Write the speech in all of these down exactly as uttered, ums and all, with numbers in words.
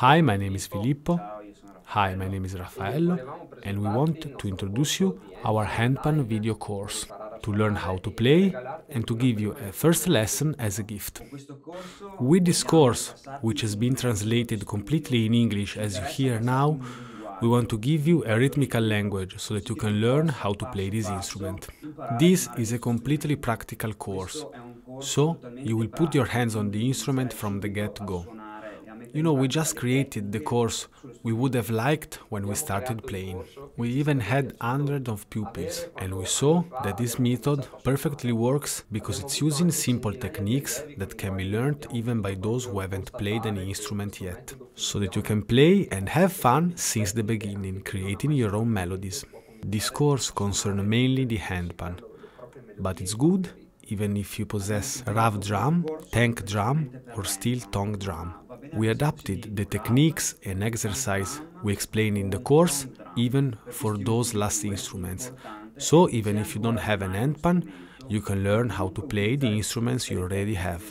Hi, my name is Filippo. Hi, my name is Raffaello, and we want to introduce you our handpan video course to learn how to play and to give you a first lesson as a gift. With this course, which has been translated completely in English as you hear now, we want to give you a rhythmical language so that you can learn how to play this instrument. This is a completely practical course, so you will put your hands on the instrument from the get-go. You know, we just created the course we would have liked when we started playing. We even had hundreds of pupils, and we saw that this method perfectly works because it's using simple techniques that can be learned even by those who haven't played any instrument yet, so that you can play and have fun since the beginning, creating your own melodies. This course concerns mainly the handpan, but it's good even if you possess a rough drum, tank drum or steel tongue drum. We adapted the techniques and exercise we explain in the course even for those last instruments. So even if you don't have an handpan, you can learn how to play the instruments you already have.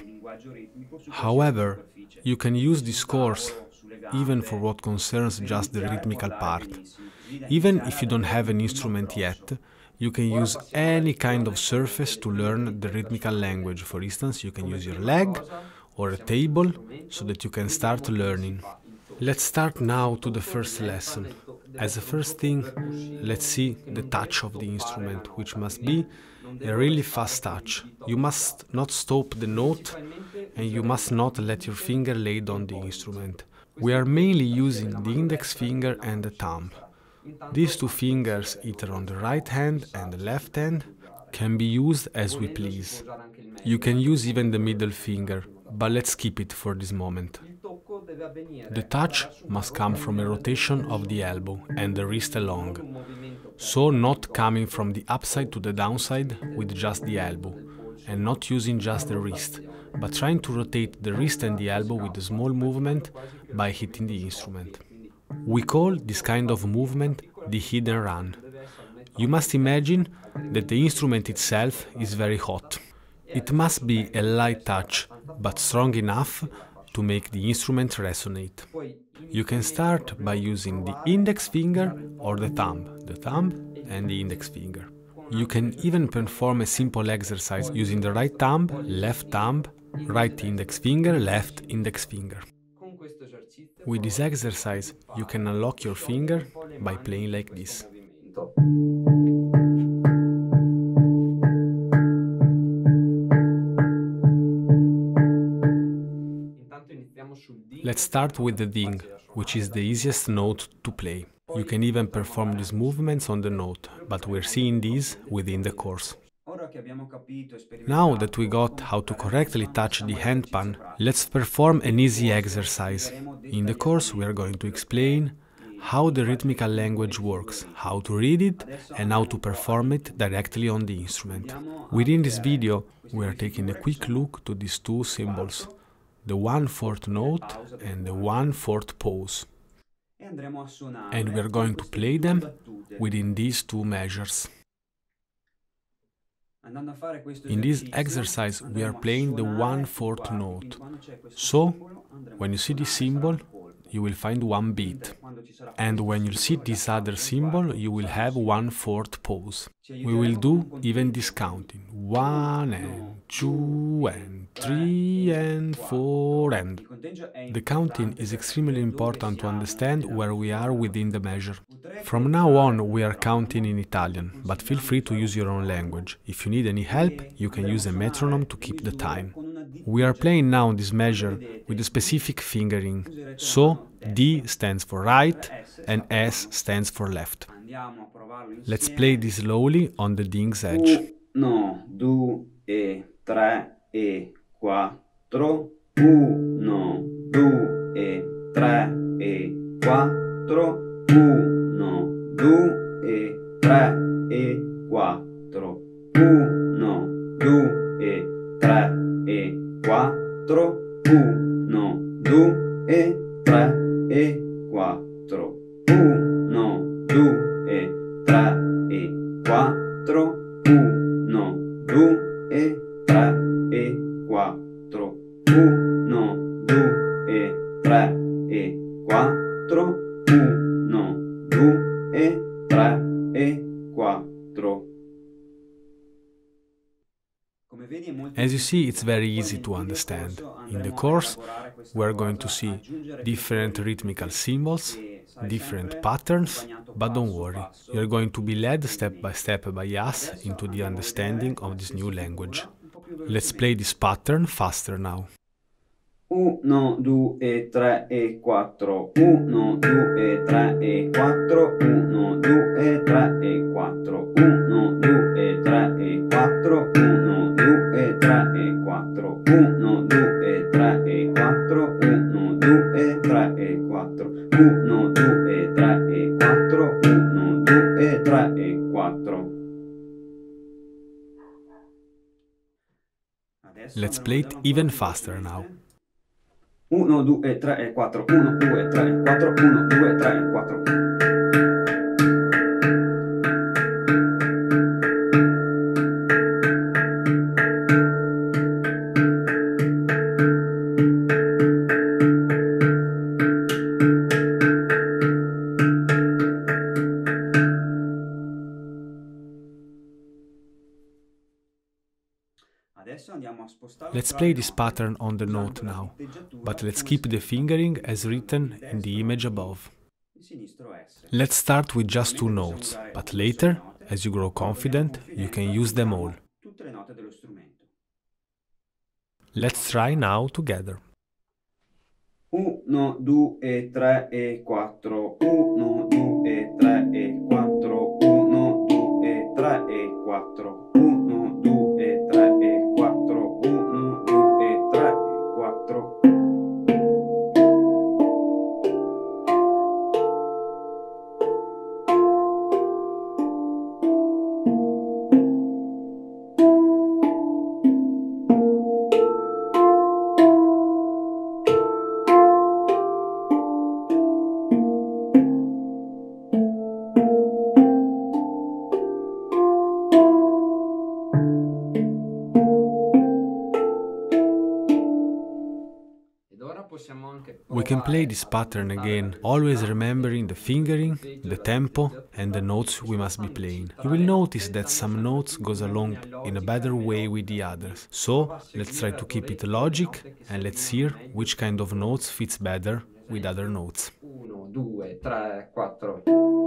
However, you can use this course even for what concerns just the rhythmical part. Even if you don't have an instrument yet, you can use any kind of surface to learn the rhythmical language. For instance, you can use your leg or a table so that you can start learning. Let's start now to the first lesson. As a first thing, let's see the touch of the instrument, which must be a really fast touch. You must not stop the note and you must not let your finger lay on the instrument. We are mainly using the index finger and the thumb. These two fingers, either on the right hand and the left hand, can be used as we please. You can use even the middle finger, but let's keep it for this moment. The touch must come from a rotation of the elbow and the wrist along, so not coming from the upside to the downside with just the elbow, and not using just the wrist, but trying to rotate the wrist and the elbow with a small movement by hitting the instrument. We call this kind of movement the hidden run. You must imagine that the instrument itself is very hot. It must be a light touch, but strong enough to make the instrument resonate. You can start by using the index finger or the thumb, the thumb and the index finger. You can even perform a simple exercise using the right thumb, left thumb, right index finger, left index finger. With this exercise, you can unlock your finger by playing like this. Let's start with the ding, which is the easiest note to play. You can even perform these movements on the note, but we're seeing these within the course. Now that we got how to correctly touch the handpan, let's perform an easy exercise. In the course we are going to explain how the rhythmical language works, how to read it and how to perform it directly on the instrument. Within this video we are taking a quick look to these two symbols, the one-fourth note and the one-fourth pause. And we are going to play them within these two measures. In this exercise we are playing the one-fourth note, so when you see this symbol you will find one beat, and when you see this other symbol you will have one-fourth pause. We will do even this counting, one and two and three and four, and the counting is extremely important to understand where we are within the measure. From now on we are counting in Italian, but feel free to use your own language. If you need any help, you can use a metronome to keep the time. We are playing now this measure with a specific fingering, so D stands for right and S stands for left. Let's play this slowly on the ding's edge. Uno, due, tre e quattro. Uno, due, tre e quattro. Uno, due, tre e quattro. Uno, due, tre e quattro. Uno, due, tre e quattro. Uno, due, tre e quattro. Uno, due, tre e quattro. Uno, due, tre e quattro. As you see, it's very easy to understand. In the course, we're going to see different rhythmical symbols, different patterns, but don't worry, you're going to be led step by step by us into the understanding of this new language. Let's play this pattern faster now. uno, due, tre e quattro. uno, due, tre e quattro. uno, due, tre e quattro. uno, due, tre e quattro. uno, due, tre e quattro. uno, due, tre e quattro. uno, due, tre e quattro. uno, due, tre e quattro. uno, due, tre e quattro. Let's play it even faster now. uno, due, tre e quattro. uno, due, tre e quattro. uno, due, tre e quattro. Let's play this pattern on the note now, but let's keep the fingering as written in the image above. Let's start with just two notes, but later, as you grow confident, you can use them all. Let's try now together. uno, due, tre e quattro. uno, due, tre e quattro. uno, due, tre e quattro. uno, due, tre e quattro. uno, due, tre e quattro. We can play this pattern again, always remembering the fingering, the tempo and the notes we must be playing. You will notice that some notes goes along in a better way with the others. So let's try to keep it logic and let's hear which kind of notes fits better with other notes. uno, due, tre, quattro.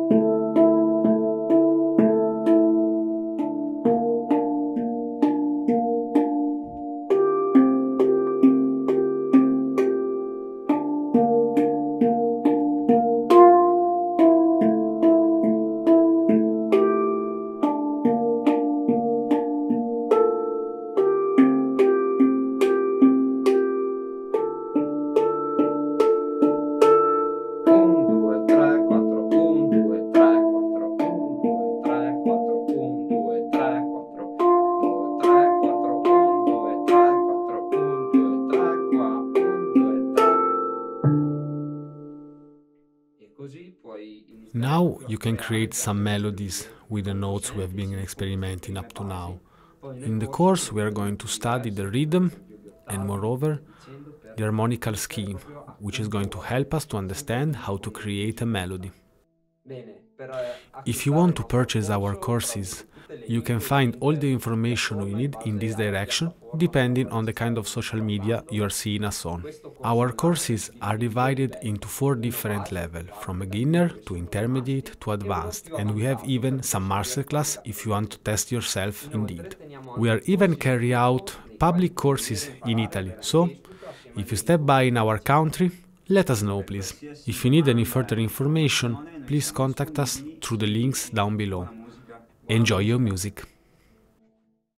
Now you can create some melodies with the notes we have been experimenting up to now. In the course we are going to study the rhythm and moreover the harmonical scheme, which is going to help us to understand how to create a melody. If you want to purchase our courses, you can find all the information you need in this direction, depending on the kind of social media you are seeing us on. Our courses are divided into four different levels, from beginner to intermediate to advanced, and we have even some masterclass if you want to test yourself indeed. We are even carry out public courses in Italy, so if you step by in our country, let us know, please. If you need any further information, please contact us through the links down below. Enjoy your music!